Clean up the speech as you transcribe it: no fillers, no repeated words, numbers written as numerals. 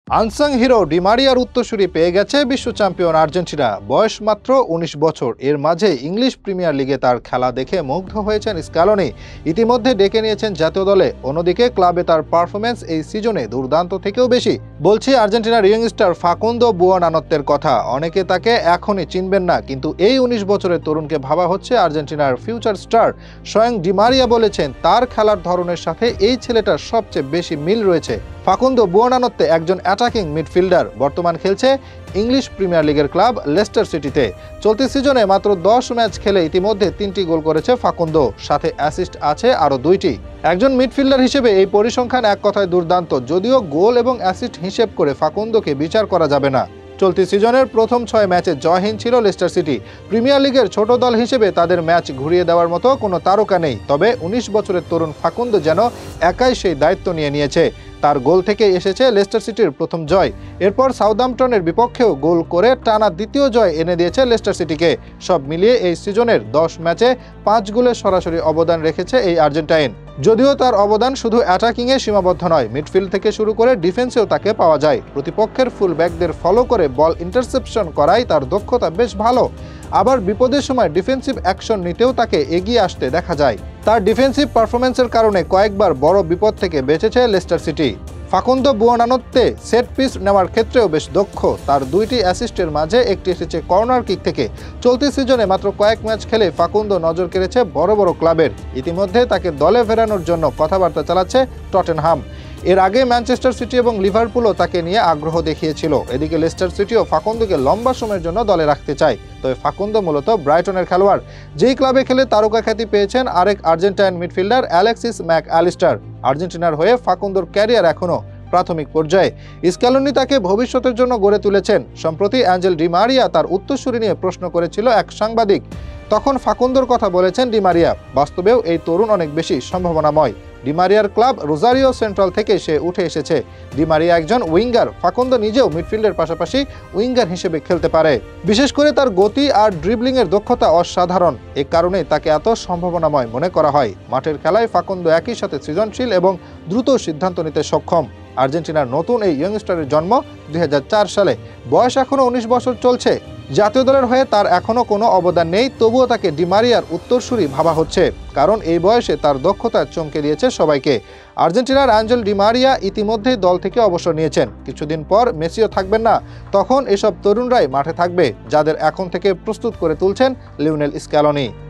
Unsung hero D মারিয়ার উত্তরসূরি পেয়ে গেছে বিশ্ব চ্যাম্পিয়ন আর্জেন্টিনা। বয়স মাত্র ১৯ বছর। এর মাঝে ইংলিশ প্রিমিয়ার লিগে তার খেলা দেখে মুগ্ধ হয়েছেন স্ক্যালোনি। ইতিমধ্যে ডেকে নিয়েছেন জাতীয় দলে। অন্যদিকে ক্লাবে তার পারফরমেন্স এই সিজনে দুর্দান্ত থেকেও বেশি। বলছি আর্জেন্টিনার ইয়ংস্টার ফাকুন্দো বুওনানত্তের কথা। অনেকে তাকে এখনই চিনবেন না, কিন্তু এই ১৯ বছরের তরুণকে ভাবা হচ্ছে আর্জেন্টিনার ফিউচার স্টার। স্বয়ং ডি মারিয়া বলেছেন তার খেলার ধরনের সাথে এই ছেলেটার সবচেয়ে বেশি মিল রয়েছে। ফাকুন্দো বুওনানত্তে একজন অ্যাটাকিং মিডফিল্ডার। বর্তমান খেলছে ইংলিশ প্রিমিয়ার লিগের ক্লাব লেস্টার সিটিতে। চলতি সিজনে মাত্র ১০ ম্যাচ খেলে ইতিমধ্যে ৩টি গোল করেছে ফাকুন্দো, সাথে অ্যাসিস্ট আছে আরও ২টি। একজন মিডফিল্ডার হিসেবে এই পরিসংখ্যান এক কথায় দুর্দান্ত, যদিও গোল এবং অ্যাসিস্ট হিসেব করে ফাকুন্দোকে বিচার করা যাবে না। চলতি সিজনের প্রথম ৬ ম্যাচে জয়হীন ছিল লেস্টার সিটি। প্রিমিয়ার লিগের ছোট দল হিসেবে তাদের ম্যাচ ঘুরিয়ে দেওয়ার মতো কোনো তারকা নেই, তবে ১৯ বছরের তরুণ ফাকুন্দো যেন একাই সেই দায়িত্ব নিয়ে নিয়েছে। তার গোল থেকে এসেছে লেস্টার সিটির প্রথম জয়। এরপর সাউদাম্পটনের বিপক্ষেও গোল করে টানা দ্বিতীয় জয় এনে দিয়েছে লেস্টার সিটিকে। সব মিলিয়ে এই সিজনের ১০ ম্যাচে ৫ গোলের সরাসরি অবদান রেখেছে এই আর্জেন্টাইন। যদিও তার অবদান শুধু অ্যাটাকিংয়ে সীমাবদ্ধ নয়, মিডফিল্ড থেকে শুরু করে ডিফেন্সেও তাকে পাওয়া যায়। প্রতিপক্ষের ফুল ব্যাকদের ফলো করে বল ইন্টারসেপশন করায় তার দক্ষতা বেশ ভালো। আবার বিপদের সময় ডিফেন্সিভ অ্যাকশন নিতেও তাকে এগিয়ে আসতে দেখা যায়। তার ডিফেন্সিভ পারফরমেন্সের কারণে কয়েকবার বড় বিপদ থেকে বেঁচেছে Leicester City. Facundo Buonanotte set piece নেওয়ার ক্ষেত্রেও বেশ দক্ষ। তার ২টি অ্যাসিস্টের মাঝে একটি এসেছে কর্নার কিক থেকে। চলতি সিজনে মাত্র কয়েক ম্যাচ খেলে ফাকুন্দো নজর কেড়েছে বড় বড় ক্লাবের। ইতিমধ্যে তাকে দলে ফেরানোর জন্য কথাবার্তা চালাচ্ছে টটেনহাম। এর আগে ম্যানচেস্টার সিটি এবং লিভারপুলও তাকে নিয়ে আগ্রহ দেখিয়েছিল। এদিকে লেস্টার সিটিও ফাকুন্দোকে লম্বা সময়ের জন্য দলে রাখতে চায়। তবে ফাকুন্দো মূলত ব্রাইটনের খেলোয়াড়, যেই ক্লাবে খেলে তারকা খ্যাতি পেয়েছেন আরেক Argentine midfielder Alexis Mac Allister. আর্জেন্টিনার হয়ে ফাকুন্দোর ক্যারিয়ার এখনও প্রাথমিক পর্যায়ে। স্ক্যালোনি তাকে ভবিষ্যতের জন্য গড়ে তুলেছেন। সম্প্রতি অ্যাঞ্জেল ডি মারিয়া তার উত্তরসূরি নিয়ে প্রশ্ন করেছিল এক সাংবাদিক। তখন ফাকুন্দোর কথা বলেছেন ডি মারিয়া। বাস্তবেও এই তরুণ অনেক বেশি সম্ভাবনাময়। ডি মারিয়ার ক্লাব রোজারিও সেন্ট্রাল থেকে সে উঠে এসেছে। ডি মারিয়া একজন উইঙ্গার। ফাকুন্দো নিজেও মিডফিল্ডের পাশাপাশি উইঙ্গার হিসেবে খেলতে পারে। বিশেষ করে তার গতি আর ড্রিবলিংয়ের দক্ষতা অসাধারণ। এ কারণেই তাকে এত সম্ভাবনাময় মনে করা হয়। মাঠের খেলায় ফাকুন্দো একই সাথে সৃজনশীল এবং দ্রুত সিদ্ধান্ত নিতে সক্ষম। আর্জেন্টিনার নতুন এই ইয়ংস্টারের জন্ম ২০০৪ সালে। বয়স এখনও ১৯ বছর চলছে। জাতীয় দলের হয়ে তার এখনও কোনো অবদান নেই, তবুও তাকে ডি মারিয়ার উত্তরসূরি ভাবা হচ্ছে, কারণ এই বয়সে তার দক্ষতা চমকে দিয়েছে সবাইকে। আর্জেন্টিনার অ্যাঞ্জেল ডি মারিয়া ইতিমধ্যেই দল থেকে অবসর নিয়েছেন। কিছুদিন পর মেসিও থাকবেন না। তখন এসব তরুণরাই মাঠে থাকবে, যাদের এখন থেকে প্রস্তুত করে তুলছেন লিওনেল স্ক্যালোনি।